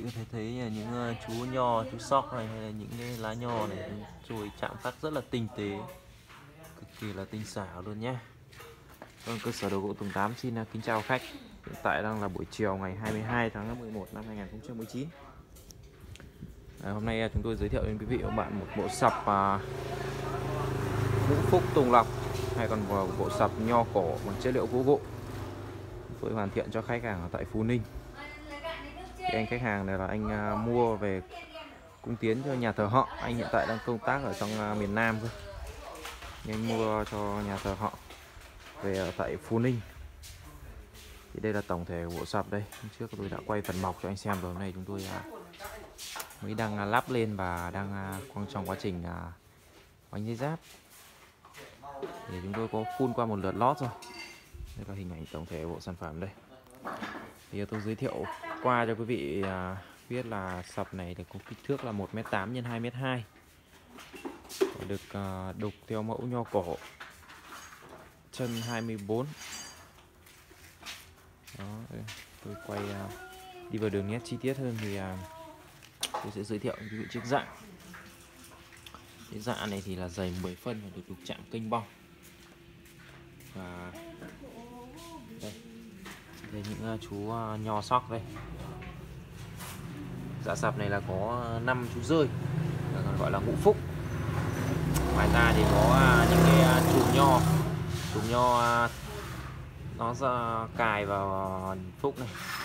có thể thấy những chú nho, chú sóc này hay là những cái lá nho này rồi chạm khắc rất là tinh tế, cực kỳ là tinh xảo luôn nhé. Vâng, cơ sở đồ gỗ Tùng Tám xin kính chào khách. Hiện tại đang là buổi chiều ngày 22 tháng 11 năm 2019. Hôm nay chúng tôi giới thiệu đến quý vị và các bạn một bộ sập Ngũ Phúc Tùng Lộc, hay còn bộ sập nho cổ bằng chất liệu gỗ gỗ. Tôi hoàn thiện cho khách hàng ở tại Phú Ninh. Thì anh khách hàng này là anh mua về cung tiến cho nhà thờ họ. Anh hiện tại đang công tác ở trong miền Nam cơ. Nhưng anh mua cho nhà thờ họ về ở tại Phú Ninh. Thì đây là tổng thể của bộ sập đây. Hôm trước tôi đã quay phần mọc cho anh xem rồi. Hôm nay chúng tôi mới đang lắp lên và đang trong quá trình bánh giấy giáp. Thì chúng tôi có phun qua một lượt lót rồi. Đây là hình ảnh tổng thể của bộ sản phẩm đây. Thì tôi giới thiệu qua cho quý vị biết là sập này thì có kích thước là 1m8 x 2m2, được đục theo mẫu nho cổ, chân 24. Đó, tôi quay đi vào đường nét chi tiết hơn thì tôi sẽ giới thiệu quý vị chiếc dạ. Cái dạ này thì là dày 10 phân và được đục chạm kênh bong. Và đây những chú nho sóc đây. Dạ sập này là có 5 chú rơi, còn gọi là ngũ phúc. Ngoài ra thì có những cái chùm nho nó ra cài vào phúc này.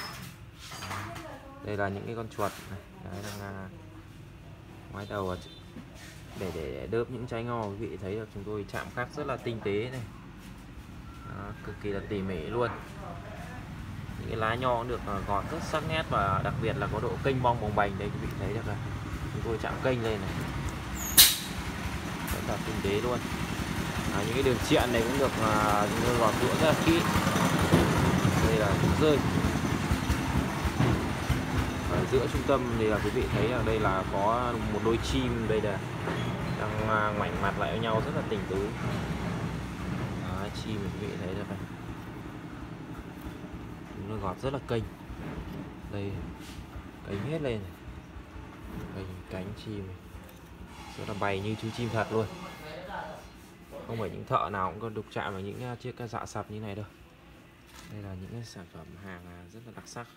Đây là những cái con chuột này. Đấy, đang ngoái đầu để đớp những trái nho. Quý vị thấy được chúng tôi chạm khắc rất là tinh tế này. Đó, cực kỳ là tỉ mỉ luôn. Những cái lá nho cũng được gọt rất sắc nét và đặc biệt là có độ kênh bong bồng bềnh. Đây quý vị thấy được là chúng tôi chạm kênh lên này, rất là tinh tế luôn. Những cái đường triện này cũng được chúng tôi gọt rũa rất là kỹ. Đây là rơi ở giữa trung tâm thì là quý vị thấy ở đây là có một đôi chim đây là đang ngoảnh mặt lại với nhau rất là tình tứ. Đó, chim quý vị thấy được này, nó gọt rất là kênh. Đây cánh hết lên này. Đây, cánh chim này rất là bay như chú chim thật luôn. Không phải những thợ nào cũng có đục chạm vào những chiếc dạ sập như này đâu. Đây là những cái sản phẩm hàng rất là đặc sắc.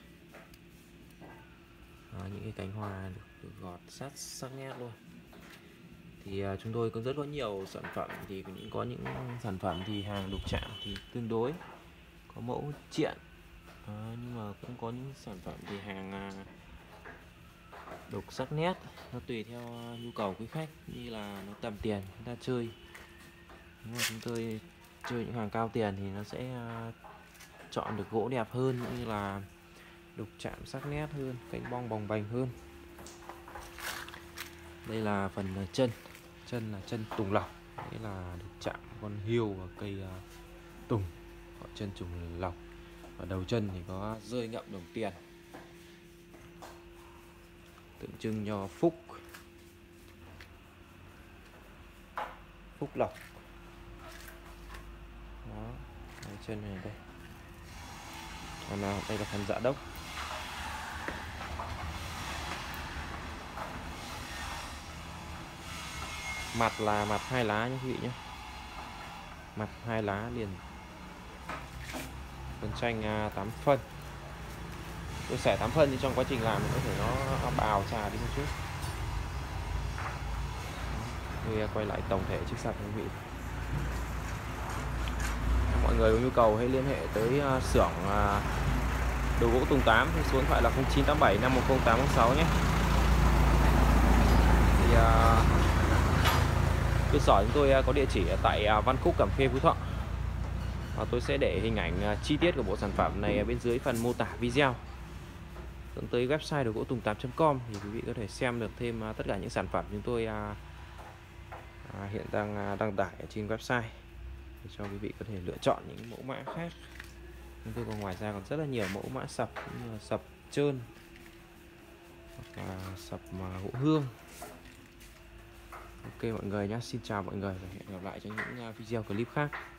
Những cái cánh hoa được gọt sắc nét luôn. Thì chúng tôi có rất có nhiều sản phẩm, thì có những sản phẩm thì hàng đục chạm thì tương đối có mẫu triện, nhưng mà cũng có những sản phẩm thì hàng đục sắc nét, nó tùy theo nhu cầu quý khách, như là nó tầm tiền chúng ta chơi. Nếu mà chúng tôi chơi những hàng cao tiền thì nó sẽ chọn được gỗ đẹp hơn, cũng như là đục chạm sắc nét hơn, cánh bong bồng bềnh hơn. Đây là phần chân là chân tùng lộc, đấy là đục chạm con hiêu và cây tùng, gọi chân tùng lộc. Và đầu chân thì có rơi ngậm đồng tiền, tượng trưng cho phúc lộc. Đó, cái chân này đây. Còn đây là phần dạ đốc. Mặt là mặt 2 lá nhé quý vị nhé. Mặt 2 lá liền. Phần tranh 8 phân. Tôi xẻ 8 phân thì trong quá trình làm mình có thể nó bào trà đi một chút. Tôi quay lại tổng thể chiếc sập quý vị. Mọi người có nhu cầu hãy liên hệ tới xưởng đồ gỗ Tùng Tám, thì số điện thoại là 0987 510 806 nhé. Thì cơ sở chúng tôi có địa chỉ ở tại Văn Khúc, Cẩm Khê, Phú Thọ. Và tôi sẽ để hình ảnh chi tiết của bộ sản phẩm này ở bên dưới phần mô tả video. Dẫn tới website đồ gỗ Tùng Tám.com thì quý vị có thể xem được thêm tất cả những sản phẩm chúng tôi hiện đang đăng tải ở trên website, để cho quý vị có thể lựa chọn những mẫu mã khác. Chúng tôi còn ngoài ra còn rất là nhiều mẫu mã sập, như là sập trơn hoặc là sập gỗ hương. Ok mọi người nhé, xin chào mọi người và hẹn gặp lại trong những video clip khác.